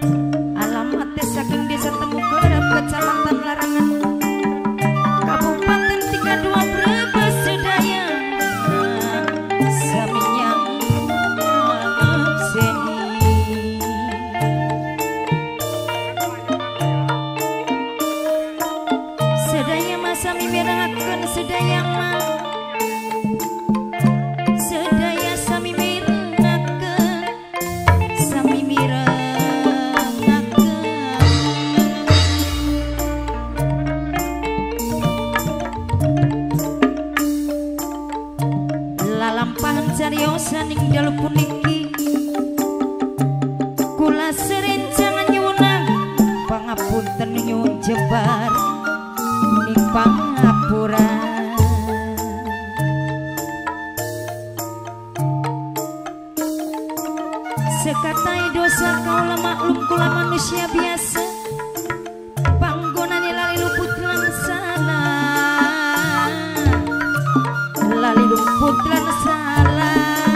Alamat saking desa Temu Kerep, Kecamatan Larangan, Kabupaten 32 Brebes Sedaya. Saminyang abseni sedaya masami mirengakeun sedaya mah sedaya sami mirengakeun sami mirengakeun lalampahan cariosan ing dalu puniki kula serencangan nyuwunang pangapunten nyuwun jebar ning pangapura sekatai dosa kaula maklum kula manusia biasa panggonane lali luput langsana lali luput langsana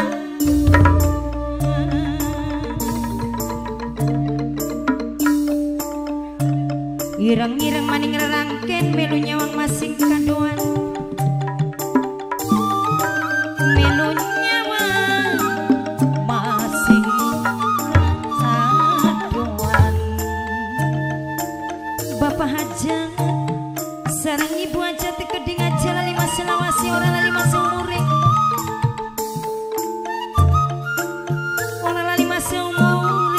ireng-ireng maning rerangken melu nyawang masing kadoan melu nyawang masing kadoan Bapak Hajang sareng Ibu aja teu keding aja lali maselawasi ora lali maseumure ora lali maseumure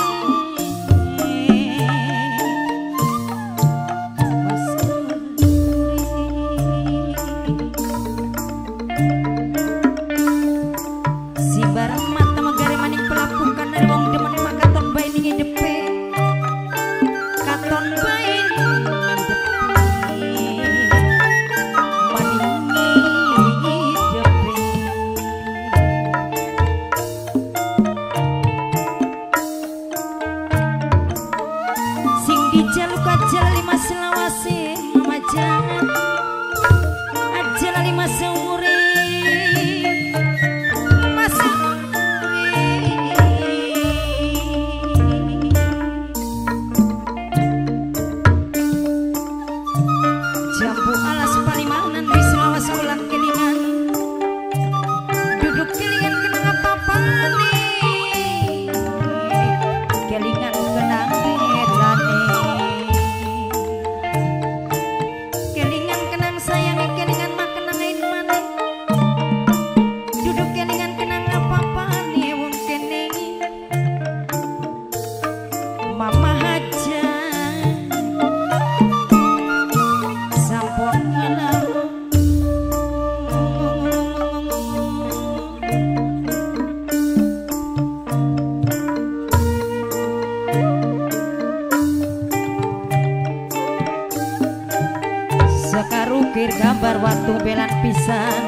sekarukir gambar waktu belan pisan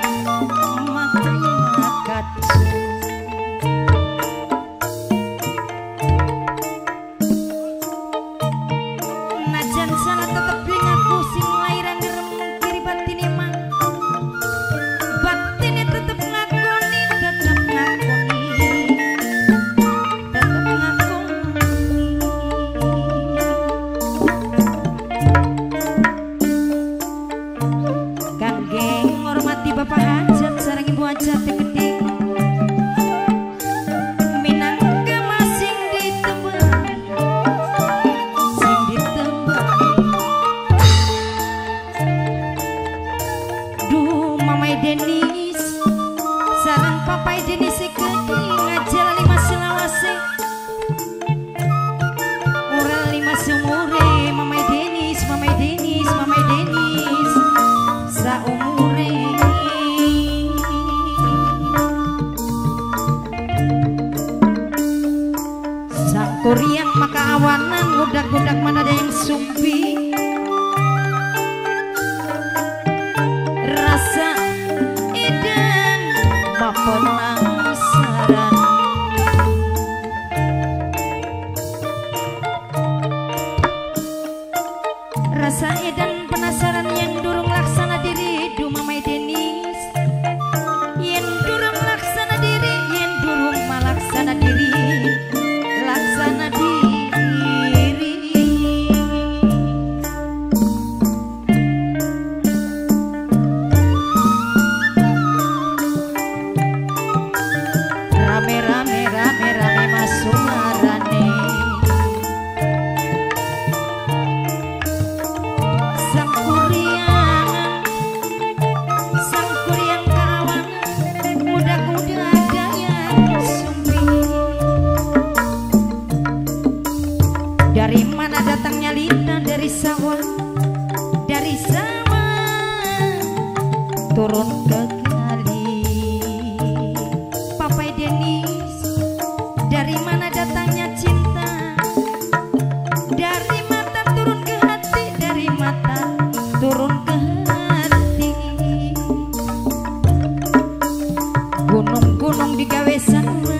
makat najan sana tetep ngaku sing lairan direm kiri batin emang batinnya tetep ngakoni tetep ngakoni tetep ngakoni kangge ngormati Bapak Hajat sareng Ibu Hajat teu gede minangka masing ditembang sing ditembang duh Mamai Denis sareng Papai Denis gede ngajalani maselawase ora lima seumure Mamai Denis Mamai Denis Mamai Denis saumure sangkuriang maka awanan gudak-gudak mana ada yang sumpi rasa edan bapenang saran rasa edan penasaran yang durung laksana diri du Mamai Denis yen durung laksana diri yen durung malaksana diri laksana diri Dari mana datangnya lina? Dari sawah, dari sawah turun ke kali. Papai Denis, dari mana datangnya cinta? Dari mata turun ke hati, dari mata turun ke hati. Gunung-gunung digawe sama,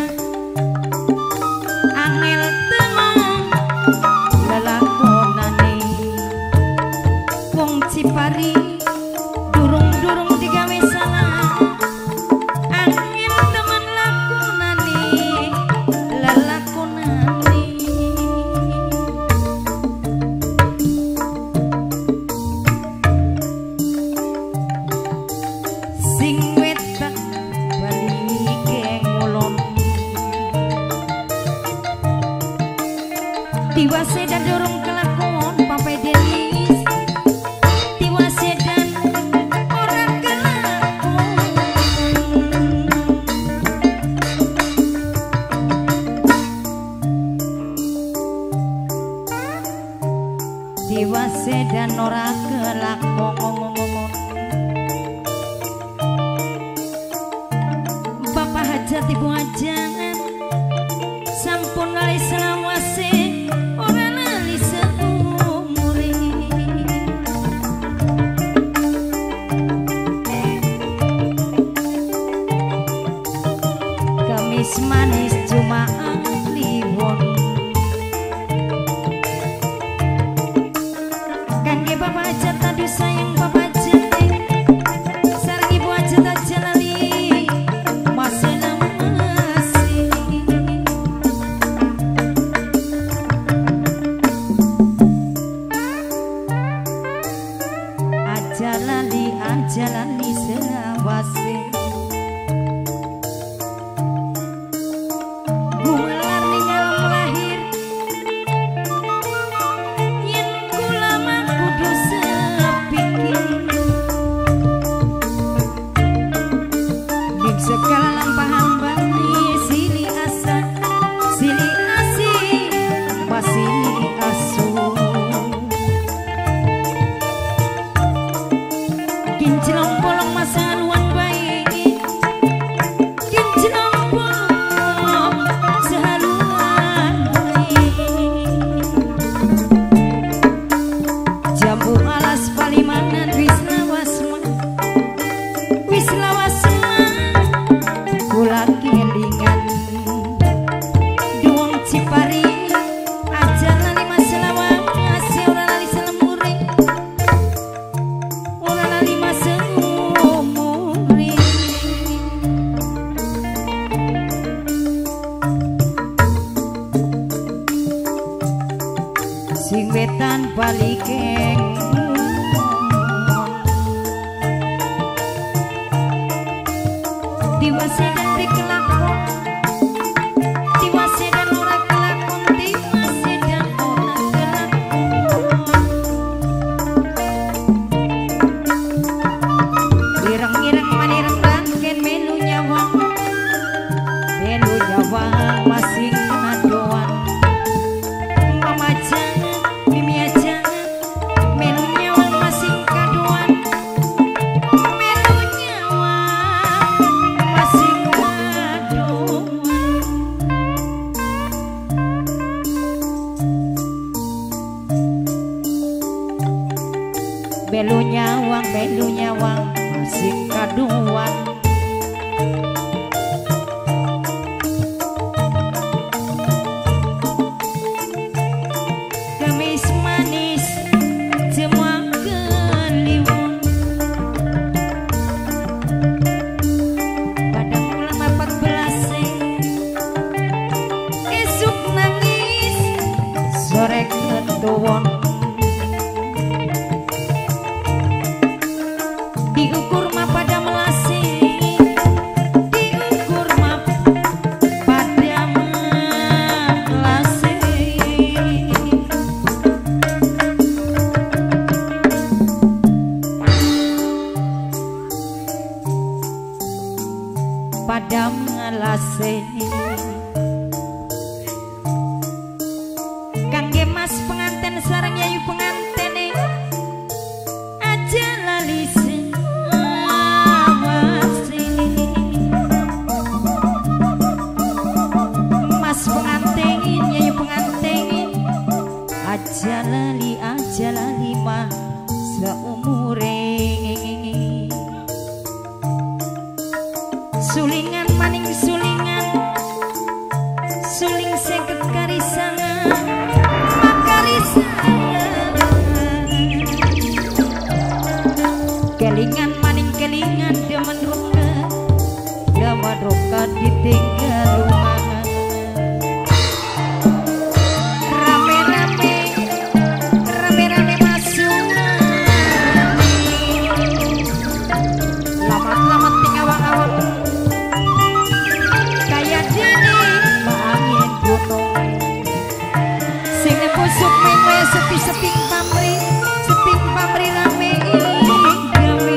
angel tenang lelakonane. Wong Cipari durung-durung digawe salah, angel teman lakonane lelakonane. Sing wetak balike ngulon, tiwase dan dorong kelakon. Papai Denis, tiwase dan orang kelakon. Tiwase dan orang kelakon. Bapak hajat ibu hajangan, sampun lali selawase, ora lali seumure. Kamis manis Jumaat Kliwon, kangge bapak hajat aduh sayang bapak hajat, sareng ibu hajat aja lali masih masih. Aja lali selawase. Gumelar ning alam lahir, yen kula mah kudu sepikir. Ning segala lampahan bani silih asa, silih asih, masih asuh. Kinclong bolong masa luan baik, kinclong bolong sehaluan baik. Jambu alas Palimanan wis lawasma kula kelingan. Duwong Cipari aja lali maselawa, asih ora lali selemure, ora lali seumure. Sing wetan balikeng tiwase dan dikelakon, tiwase dan ora kelakon, tiwase dan ora kelakon. Ireng-ireng manireng rangken melu nyawang masing adoan. Mamaja mimi aja melu nyawang masing kadoan, melu nyawang masing kadoan. Melu nyawang masing kadoan. Kamis manis semua kliwon, pada bulan 14 esuk nangis sore ketuwon. Diukur mah pada melase, diukur mah pada melase. Pada melase. Kangge aja lali mah seumure. Sulingan maning sulingan, suling seket karisangan, makarisangan. Kelingan maning kelingan demen roka, demen roka ditinggal rumah. Seping pamri rame gawe,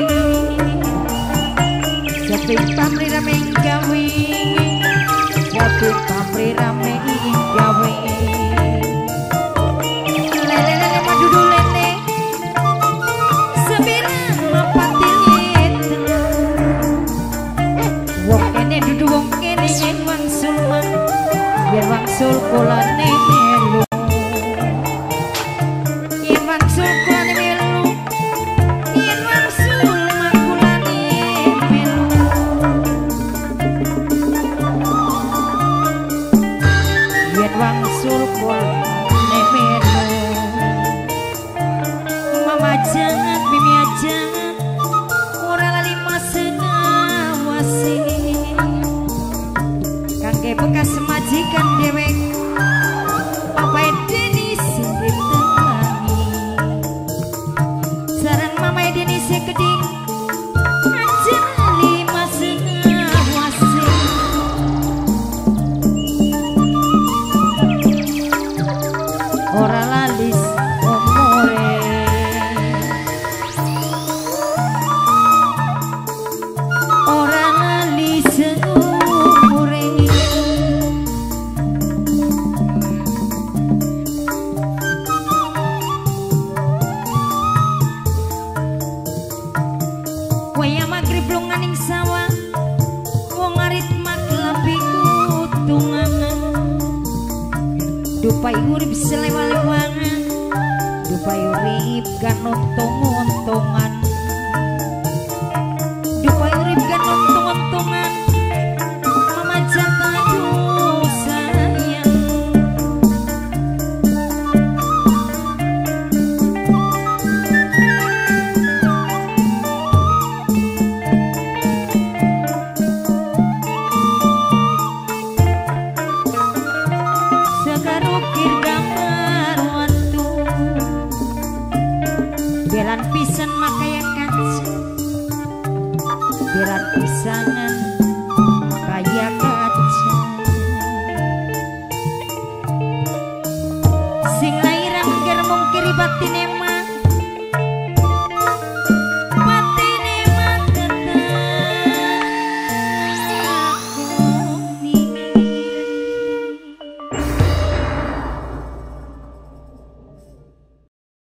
seping pamri rame gawe, seping pamri rame gawe. Lele madu dulene, sebirang mapatilit. Wong kene dudu wong kene yen wangsul man, biar wangsul kulane melu. Bekas majikan dewek Papai Deni sendiri tenangi Saran Mamai Deni sekeding aja lima sengawasi. Ora lalis umure, ora lalis umure. Waya magrib lunganing sawah, wong arit maglabi kutungan. Dupai urip selewa-lewangan, dupai urip kan untung-untungan, dupai urip kan untung-untungan. Mama jatuh aduh sayang. Segarukir gambar wantu, belan pisan makaya kaca, belan pisangan makaya kaca. Sing lairan ger mung kiri batin